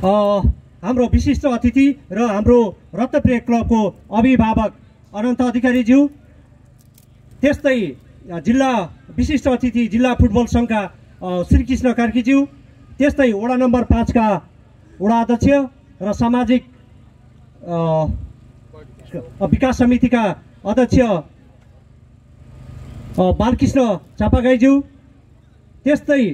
हाम्रो विशिष्ट अतिथि र हाम्रो रत्नप्रिय क्लबको अभिभावक अनन्त अधिकारीज्यू, त्यस्तै जिल्ला विशिष्ट अतिथि जिल्ला फुटबल सङ्घका श्रीकृष्ण कार्कीज्यू, त्यस्तै वडा नम्बर 5 का वडा अध्यक्ष र सामाजिक विकास समितिका अध्यक्ष बालकृष्ण चापागाईज्यू, त्यस्तै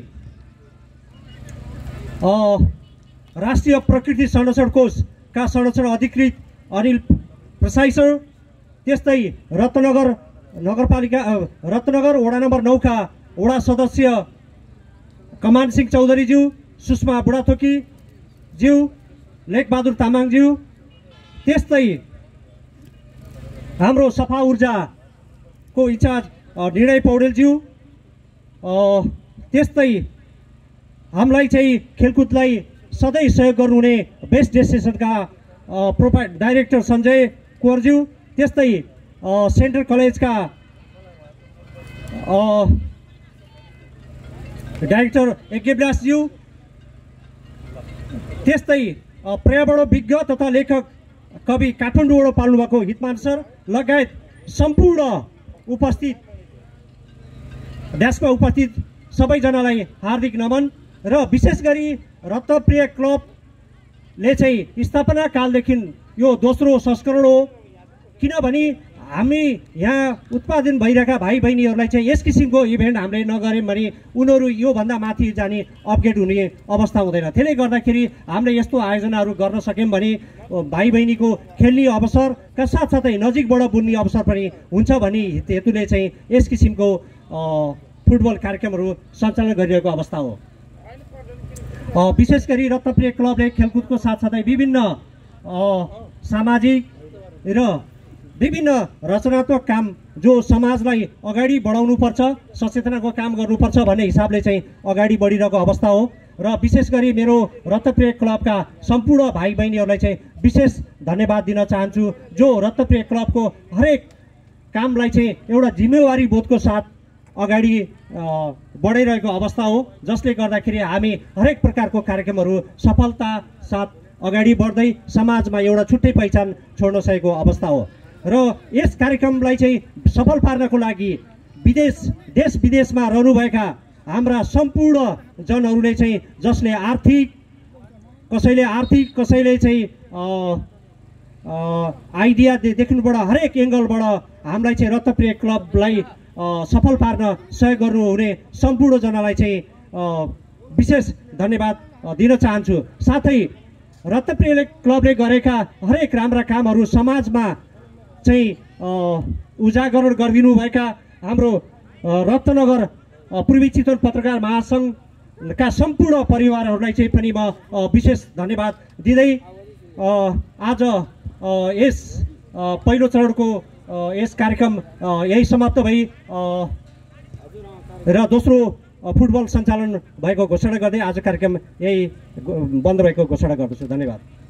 राष्ट्रिय प्रकृति संरक्षण कोषका संरक्षण अधिकृत अनिल प्रसाई सर, त्यस्तै रत्नगर नगरपालिका रत्नगर वडा नम्बर 9 का वडा सदस्य कमान सिंह चौधरीज्यू, सुषमा बुढाथोकी ज्यू, लेखबहादुर तामाङज्यू, त्यस्तै हाम्रो सफा ऊर्जाको इन्चार्ज निर्णय पौडेलज्यू, त्यस्तै हामीलाई चाहिँ खेलकुदलाई सधैँ सहयोग गर्नुहुने बेस्ट डेस्टिनेसनका डाइरेक्टर सञ्जय कुवरज्यू, त्यस्तै सेन्ट्रल कलेजका डाइरेक्टर यज्ञविलासज्यू, त्यस्तै पर्यावरण विज्ञ तथा लेखक कवि काठमाडौँबाट पाल्नुभएको हितमान सर लगायत सम्पूर्ण उपस्थित ड्यासमा उपस्थित सबैजनालाई हार्दिक नमन। र विशेष गरी रत्नप्रिय क्लबले चाहिँ स्थापना कालदेखि यो दोस्रो संस्करण हो, किनभने हामी यहाँ उत्पादन भइरहेका भाइ बहिनीहरूलाई चाहिँ यस किसिमको इभेन्ट हामीले नगर्यौँ भने उनीहरू योभन्दा माथि जाने अपग्रेड हुने अवस्था हुँदैन। त्यसले गर्दाखेरि हामीले यस्तो आयोजनाहरू गर्न सक्यौँ भने भाइ बहिनीको खेल्ने अवसरका साथसाथै नजिकबाट बुझ्ने अवसर पनि हुन्छ भन्ने हेतुले चाहिँ यस किसिमको फुटबल कार्यक्रमहरू सञ्चालन गरिरहेको अवस्था हो। विशेष गरी रत्नप्रिय क्लबले खेलकुदको साथसाथै विभिन्न सामाजिक र विभिन्न रचनात्मक काम जो समाजलाई अगाडि बढाउनुपर्छ, सचेतनाको काम गर्नुपर्छ भन्ने हिसाबले चाहिँ अगाडि बढिरहेको अवस्था हो। र विशेष गरी मेरो रत्नप्रिय क्लबका सम्पूर्ण भाइ बहिनीहरूलाई चाहिँ विशेष धन्यवाद दिन चाहन्छु, जो रत्नप्रिय क्लबको हरेक कामलाई चाहिँ एउटा जिम्मेवारी बोधको साथ अगाडि बढाइरहेको अवस्था हो, जसले गर्दाखेरि हामी हरेक प्रकारको कार्यक्रमहरू सफलता साथ अगाडि बढ्दै समाजमा एउटा छुट्टै पहिचान छोड्न सकेको अवस्था हो। र यस कार्यक्रमलाई चाहिँ सफल पार्नको लागि देश विदेशमा रहनुभएका हाम्रा सम्पूर्ण जनहरूले चाहिँ जसले कसैले चाहिँ आइडिया देख्नुबाट हरेक एङ्गलबाट हामीलाई चाहिँ रत्नप्रिय क्लबलाई सफल पार्न सहयोग गर्नुहुने सम्पूर्णजनालाई चाहिँ विशेष धन्यवाद दिन चाहन्छु। साथै रत्नप्रिय क्लबले गरेका हरेक राम्रा कामहरू समाजमा चाहिँ उजागर गरिदिनुभएका हाम्रो रत्नगर पूर्वी चितवन पत्रकार महासङ्घका सम्पूर्ण परिवारहरूलाई चाहिँ पनि म विशेष धन्यवाद दिँदै आज यस पहिलो चरणको यस कार्यक्रम यही समाप्त भई र दोस्रो फुटबल सञ्चालन भएको घोषणा गर्दै आज कार्यक्रम यही बन्द भएको घोषणा गर्दछु। धन्यवाद।